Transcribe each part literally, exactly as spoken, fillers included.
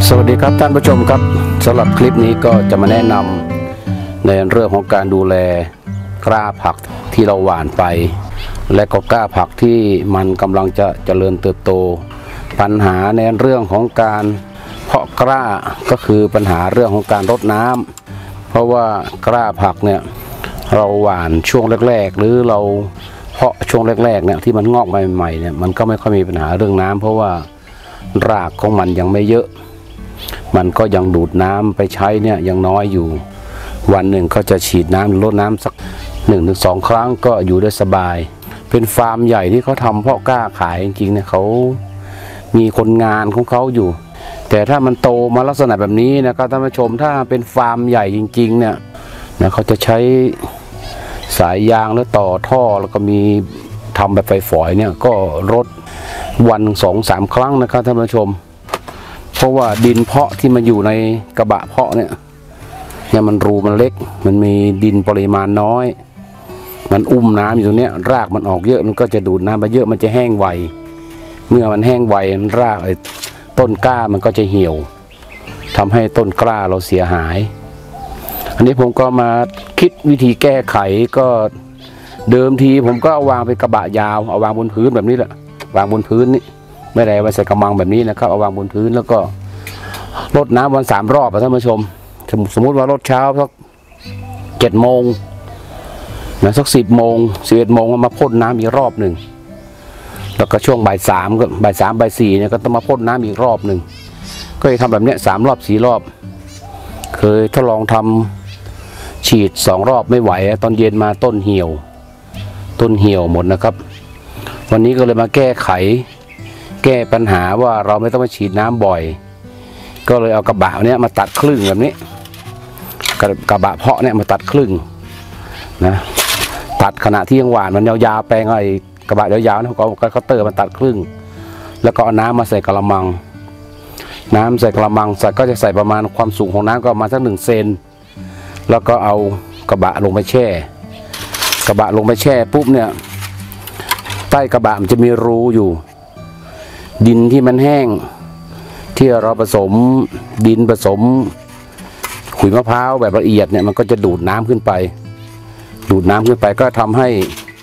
สวัสดีครับท่านผู้ชมครับสำหรับคลิปนี้ก็จะมาแนะนำในเรื่องของการดูแลกล้าผักที่เราหว่านไปและก็กล้าผักที่มันกำลังจะเจริญเติบโตปัญหาในเรื่องของการเพาะกล้าก็คือปัญหาเรื่องของการรดน้ำเพราะว่ากล้าผักเนี่ยเราหว่านช่วงแรกๆหรือเราเพาะช่วงแรกๆเนี่ยที่มันงอกใหม่ๆเนี่ยมันก็ไม่ค่อยมีปัญหาเรื่องน้ำเพราะว่ารากของมันยังไม่เยอะมันก็ยังดูดน้ำไปใช้เนี่ยยังน้อยอยู่วันหนึ่งก็จะฉีดน้ำลดน้ำสักหนึ่งถึงสองครั้งก็อยู่ได้สบายเป็นฟาร์มใหญ่ที่เขาทำเพาะกล้าขายจริงๆเนี่ยเขามีคนงานของเขาอยู่แต่ถ้ามันโตมาลักษณะแบบนี้นะครับท่านผู้ชมถ้าเป็นฟาร์มใหญ่จริงๆเนี่ยนะเขาจะใช้สายยางแล้วต่อท่อแล้วก็มีทำแบบไฟฝอยเนี่ยก็รดวันสองสามครั้งนะครับท่านผู้ชมเพราะว่าดินเพาะที่มันอยู่ในกระบะเพาะเนี่ยเนี่ยมันรูมันเล็กมันมีดินปริมาณน้อยมันอุ้มน้ำอยู่ตรงนี้รากมันออกเยอะมันก็จะดูดน้ำไปเยอะมันจะแห้งไวเมื่อมันแห้งไวรากไอ้ต้นกล้ามันก็จะเหี่ยวทำให้ต้นกล้าเราเสียหายอันนี้ผมก็มาคิดวิธีแก้ไขก็เดิมทีผมก็เอาวางเป็นกระบะยาวเอาวางบนพื้นแบบนี้แหละวางบนพื้นนี่ไม่ได้ไว้ใส่กระมังแบบนี้นะครับเอาวางบนพื้นแล้วก็รดน้ำวันสามรอบท่านผู้ชมสมมุติว่ารดเช้าสักเจ็ดโมงนะสักสิบโมงสิบเอ็ดโมงมาพ่นน้ำอีกรอบหนึ่งแล้วก็ช่วงบ่ายสามก็บ่ายสามบ่ายสี่เนี่ยก็ต้องมาพ่นน้ำอีกรอบหนึ่งก็จะทำแบบนี้สามรอบสี่รอบเคยทดลองทำฉีดสองรอบไม่ไหวตอนเย็นมาต้นเหี่ยวต้นเหี่ยวหมดนะครับวันนี้ก็เลยมาแก้ไขแก้ปัญหาว่าเราไม่ต้องมาฉีดน้ำบ่อยก็เลยเอากระบะเนี้ยมาตัดครึ่งแบบนี้กระบะเพาะเนี่ยมาตัดครึ่งนะตัดขณะที่ยังหวานมันยาวๆแปลงไอ้กระบะยาวๆนะเขาก็คัตเตอร์มาตัดครึ่งแล้วก็เอาน้ำมาใส่กระมังน้ำใส่กระมังใส่ก็จะใส่ประมาณความสูงของน้ำก็มาสักหนึ่งเซนแล้วก็เอากระบะลงไปแช่กระบะลงไปแช่ปุ๊บเนี่ยใต้กระบะมันจะมีรูอยู่ดินที่มันแห้งที่เราผสมดินผสมขุยมะพร้าวแบบละเอียดเนี่ยมันก็จะดูดน้ำขึ้นไปดูดน้ำขึ้นไปก็ทำให้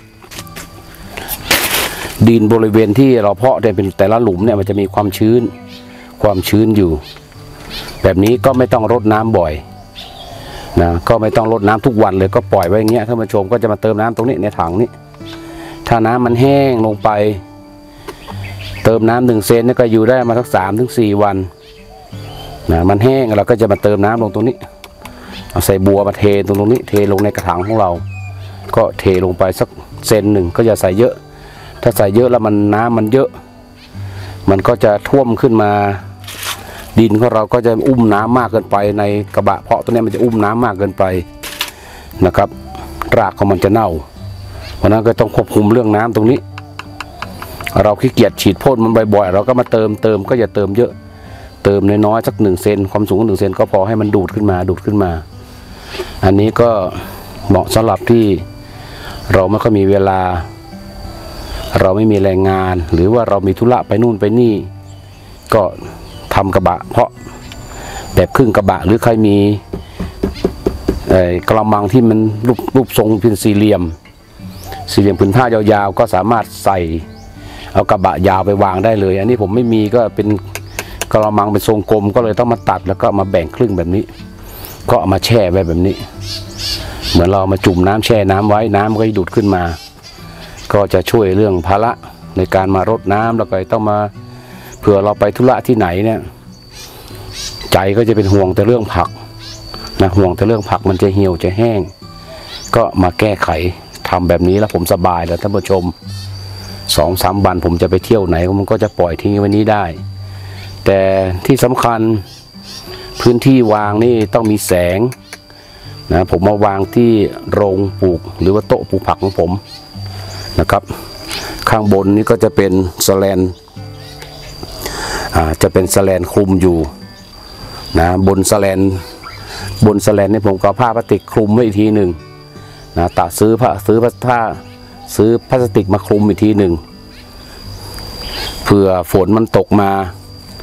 ดินบริเวณที่เราเพาะเนี่ยเป็นแต่ละหลุมเนี่ยมันจะมีความชื้นความชื้นอยู่แบบนี้ก็ไม่ต้องรดน้ำบ่อยนะก็ไม่ต้องรดน้ำทุกวันเลยก็ปล่อยไว้อย่างเงี้ยท่านผู้ชมก็จะมาเติมน้ำตรงนี้ในถังนี้ถ้าน้ำมันแห้งลงไปเติมน้ำหนึ่งเซนนี่ก็อยู่ได้มาสักสามถึงสี่วันนะมันแห้งเราก็จะมาเติมน้ำลงตรงนี้เอาใส่บัวมาเทตรงตรงนี้เทลงในกระถางของเราก็เทลงไปสักเซนหนึ่งก็อย่าใส่เยอะถ้าใส่เยอะแล้วมันน้ำมันเยอะมันก็จะท่วมขึ้นมาดินของเราก็จะอุ้มน้ำมากเกินไปในกระบะเพาะตัวนี้มันจะอุ้มน้ำมากเกินไปนะครับรากของมันจะเน่าเพราะนั้นก็ต้องควบคุมเรื่องน้ำตรงนี้เราขี้เกียจฉีดพ่นมันบ่อยๆเราก็มาเติมเติมก็อย่าเติมเยอะเติมน้อยๆสักหนึ่งเซนความสูงหนึ่งเซนก็พอให้มันดูดขึ้นมาดูดขึ้นมาอันนี้ก็เหมาะสำหรับที่เราไม่ค่อยมีเวลาเราไม่มีแรงงานหรือว่าเรามีธุระไปนู่นไปนี่ก็ทำกระบะเพาะแบบครึ่งกระบะหรือใครมีกระมังที่มันรูปรูปทรงเป็นสี่เหลี่ยมสี่เหลี่ยมผืนผ้ายาวๆก็สามารถใส่เอากระบะยาวไปวางได้เลยอันนี้ผมไม่มีก็เป็นกระมังเป็นทรงกลมก็เลยต้องมาตัดแล้วก็มาแบ่งครึ่งแบบนี้ก็เอามาแช่ไว้แบบนี้เหมือนเรามาจุ่มน้ำแช่น้ำไว้น้ำก็จะดูดขึ้นมาก็จะช่วยเรื่องภาระในการมารดน้ำแล้วก็ต้องมาเผื่อเราไปธุระที่ไหนเนี่ยใจก็จะเป็นห่วงแต่เรื่องผักนะห่วงแต่เรื่องผักมันจะเหี่ยวจะแห้งก็มาแก้ไขทำแบบนี้แล้วผมสบายแล้วท่านผู้ชมสองสามวันผมจะไปเที่ยวไหนมันก็จะปล่อยทิ้งไว้นี้ได้แต่ที่สำคัญพื้นที่วางนี่ต้องมีแสงนะผมมาวางที่โรงปลูกหรือว่าโต๊ะปลูกผักของผมนะครับข้างบนนี้ก็จะเป็นสแลนอ่าจะเป็นสแลนคลุมอยู่นะบนสแลนบนสแลนนี่ผมก็ผ้าพลาสติกคลุมไว้อีกทีหนึ่งนะตัดซื้อผ้าซื้อผ้าซื้อพลาสติกมาคลุมอีกทีหนึ่งเผื่อฝนมันตกมา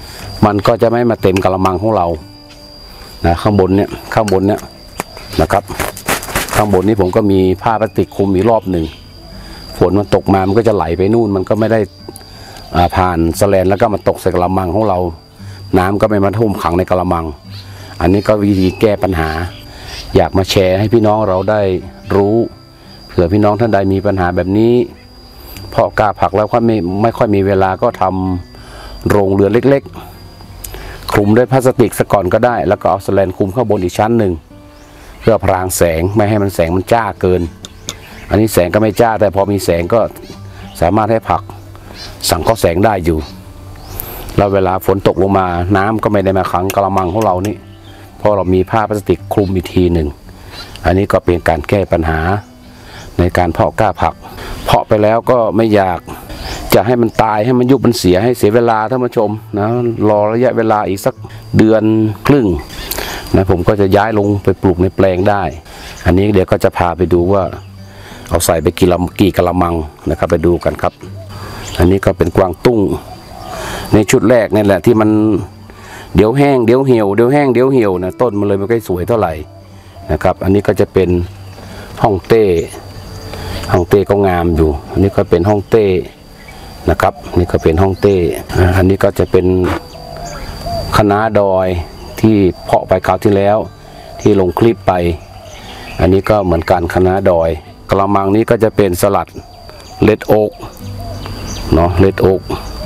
มันก็จะไม่มาเต็มกระมังของเรานะข้างบนเนี่ยข้างบนเนี่ยนะครับข้างบนนี้ผมก็มีผ้าพลาสติกคลุมอีกรอบหนึ่งฝนมันตกมามันก็จะไหลไปนู่นมันก็ไม่ได้ผ่านแสลนแล้วก็มาตกใส่กระมังของเราน้ำก็ไม่มาท่วมขังในกระมังอันนี้ก็วิธีแก้ปัญหาอยากมาแชร์ให้พี่น้องเราได้รู้เผื่อพี่น้องท่านใดมีปัญหาแบบนี้เพาะกล้าผักแล้วก็ไม่ไม่ค่อยมีเวลาก็ทำโรงเรือนเล็กๆคลุมด้วยพลาสติกซะก่อนก็ได้แล้วก็เอาแสลนคลุมข้างบนอีกชั้นหนึ่งเพื่อพรางแสงไม่ให้มันแสงมันจ้าเกินอันนี้แสงก็ไม่จ้าแต่พอมีแสงก็สามารถให้ผักสังเคราะห์แสงได้อยู่แล้วเวลาฝนตกลงมาน้ำก็ไม่ได้มาขังกระมังของเรานี่เพราะเรามีผ้าพลาสติกคลุมอีกทีหนึ่งอันนี้ก็เป็นการแก้ปัญหาในการเพาะกล้าผักเพาะไปแล้วก็ไม่อยากจะให้มันตายให้มันยุบมันเสียให้เสียเวลาท่านผู้ชมนะรอระยะเวลาอีกสักเดือนครึ่งนะผมก็จะย้ายลงไปปลูกในแปลงได้อันนี้เดี๋ยวก็จะพาไปดูว่าเอาใส่ไปกี่ลำกี่กะละมังนะครับไปดูกันครับอันนี้ก็เป็นกวางตุ้งในชุดแรกนี่แหละที่มันเดี๋ยวแห้งเดี๋ยวเหี่ยวเดี๋ยวแห้งเดี๋ยวเหี่ยวนะต้นมันเลยไม่ค่อยสวยเท่าไหร่นะครับอันนี้ก็จะเป็นฮ่องเต้ฮ่องเต้ก็งามอยู่อันนี้ก็เป็นฮ่องเต้นะครับนี่ก็เป็นฮ่องเต้อันนี้ก็จะเป็นคะน้าดอยที่เพาะไปคราวที่แล้วที่ลงคลิปไปอันนี้ก็เหมือนกันคะน้าดอยกระมังนี้ก็จะเป็นสลัดเลดโอ๊กเนาะเลดโอ๊ก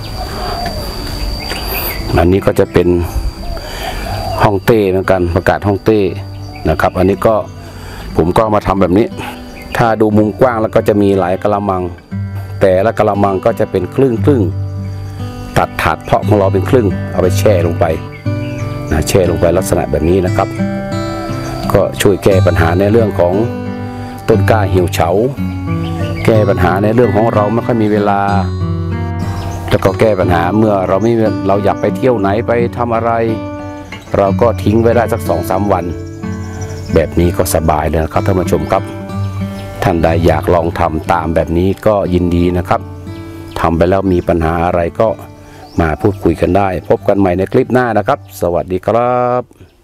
อันนี้ก็จะเป็นฮ่องเต้เหมือนกันประกาศฮ่องเต้นะครับอันนี้ก็ผมก็มาทำแบบนี้ถ้าดูมุมกว้างแล้วก็จะมีหลายกระมังแต่ละกระมังก็จะเป็นครึ่งครึ่งตัดถาดเพาะของเราเป็นครึ่งเอาไปแช่ลงไปนะแช่ลงไปลักษณะแบบนี้นะครับก็ช่วยแก้ปัญหาในเรื่องของต้นกล้าเหี่ยวเฉาแก้ปัญหาในเรื่องของเราไม่ค่อยมีเวลาแล้วก็แก้ปัญหาเมื่อเราไม่เราอยากไปเที่ยวไหนไปทำอะไรเราก็ทิ้งไว้ได้สักสองสามวันแบบนี้ก็สบายเลยนะครับท่านผู้ชมครับท่านใดอยากลองทำตามแบบนี้ก็ยินดีนะครับทำไปแล้วมีปัญหาอะไรก็มาพูดคุยกันได้พบกันใหม่ในคลิปหน้านะครับสวัสดีครับ